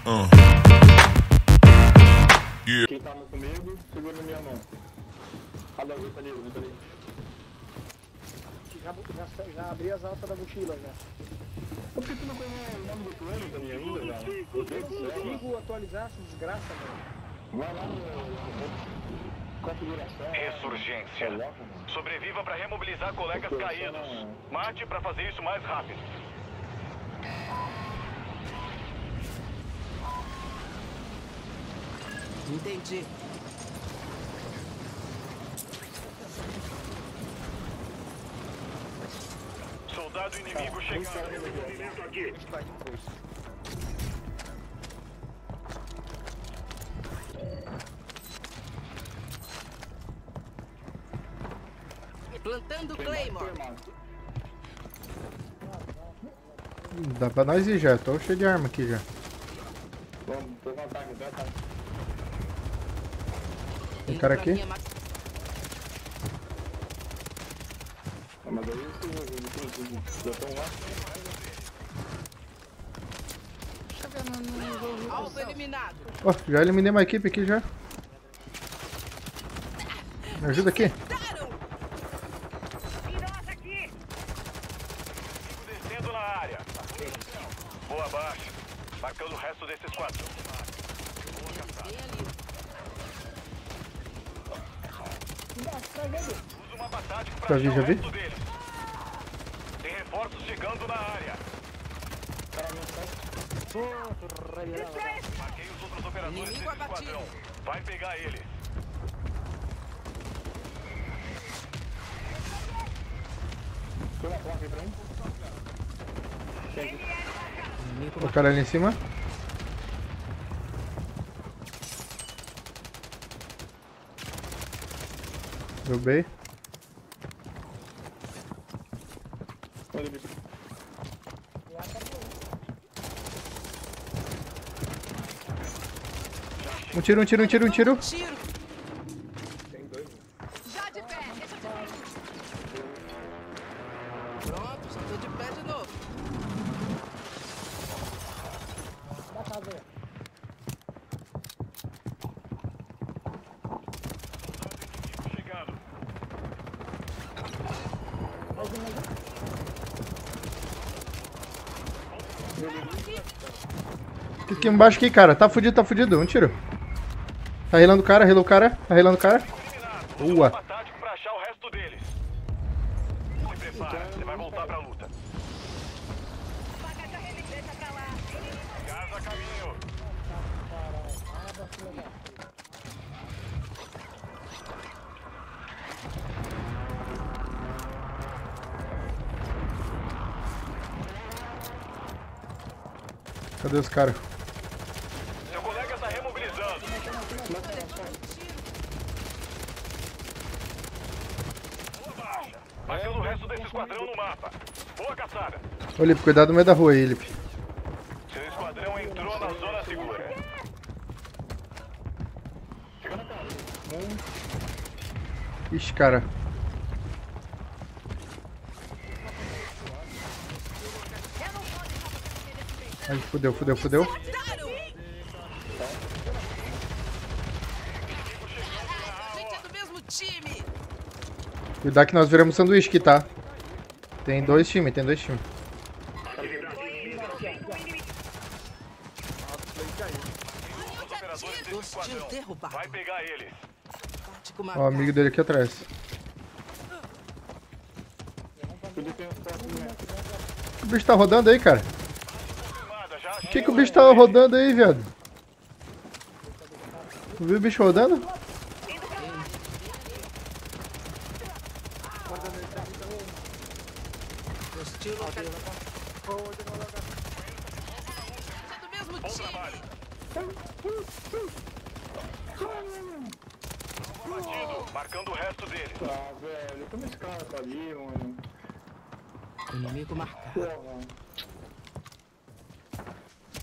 Yeah. Quem tava comigo, segura na minha mão. Cada um tá ali, tá ali. Já abri as alças da mochila já. Por que tu não conhece o nome do plano também ainda, velho? Meu Deus do Eu céu, consigo mano. atualizar essa desgraça, velho. Vai lá no configuração. Ressurgência. Coloca, mano. Sobreviva para remobilizar colegas caídos. Mate para fazer isso mais rápido. Entendi. Soldado inimigo chegando. Movimento aqui. Vai depois. Plantando Claymore. Dá pra nós ir já, tô cheio de arma aqui já. Vamos, tô com ataque, tá? Tem cara aqui? Mas aí já estão lá. Alvo eliminado. Ó, já eliminei uma equipe aqui já. Me ajuda aqui. Descendo na área. Boa baixa. Marcando o resto desses quatro. Usa uma batata Já pra vi, achar já o vi. resto deles. Tem reforços chegando na área. Marquei os outros operadores Inimigo desse abatido. esquadrão. Vai pegar eles. Tem uma placa aí pra mim? O cara ali em cima. Derrubei. Olha ali. Um tiro, um tiro, um tiro, um tiro. Tiro. Já de pé. Pronto, já tô de pé de novo. Da casa aí. Chegando. Aqui embaixo aqui, cara. Tá fudido, tá fudido. Um tiro. Tá relando o cara, relou o cara. Tá relando o cara. Boa. Tático pra achar o resto deles. Se prepara, você vai voltar pra luta. Vaga de arremesseta pra lá. Casa a caminho. Cadê os caras? Seu colega tá remobilizando. Boa baixa. Marcando o resto desse esquadrão no mapa. Boa caçada. Ô, Lipe, cuidado no meio da rua aí, Lipe. Seu esquadrão entrou na zona segura. Ixi, cara. Ai, fudeu, fudeu, fudeu. A gente é do mesmo time. Cuidado que nós viramos sanduíche aqui, tá? Tem dois times, tem dois times. Os operadores desse Hostil esquadrão. derrubado. Vai pegar eles. Tático Ó, o marcado. amigo dele aqui atrás. O bicho tá rodando aí, cara. Confirmada, já O que o bicho tá rodando aí, viado? Tu viu o bicho rodando? Hostil localizado. É do mesmo time. batido. Marcando o resto deles. Ah, velho, como esse cara tá ali, mano? Inimigo marcado. Porra.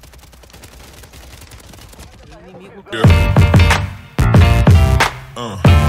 Inimigo Yeah.